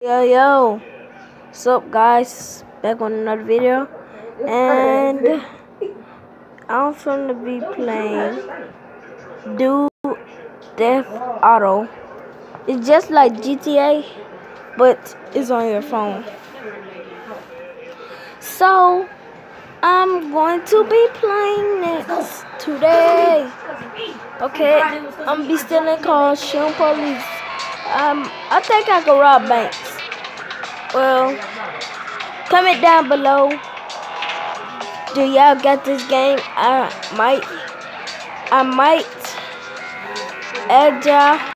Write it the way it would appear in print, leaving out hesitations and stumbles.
Yo, what's up guys? Back on another video, and I'm finna be playing Do Death Auto. It's just like GTA, but it's on your phone. So I'm going to be playing next today. Okay, I'm be stealing cars, shooting police. I think I can rob banks. Well, comment down below. Do y'all got this game? I might add y'all